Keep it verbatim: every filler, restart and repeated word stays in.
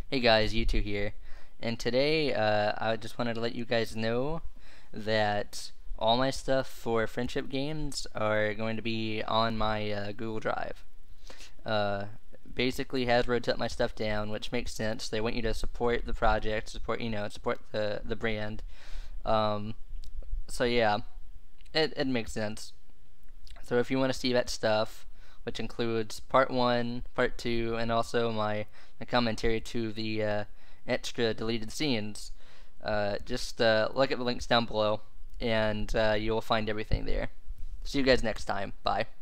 Hey guys, you two here, and today uh, I just wanted to let you guys know that all my stuff for friendship games are going to be on my uh, Google Drive. Uh, Basically, Hasbro took my stuff down, which makes sense. They want you to support the project, support you know, support the the brand. Um, so yeah, it it makes sense. So if you want to see that stuff, which includes part one, part two, and also my, my commentary to the uh, extra deleted scenes, uh, just uh, look at the links down below, and uh, you'll find everything there. See you guys next time. Bye.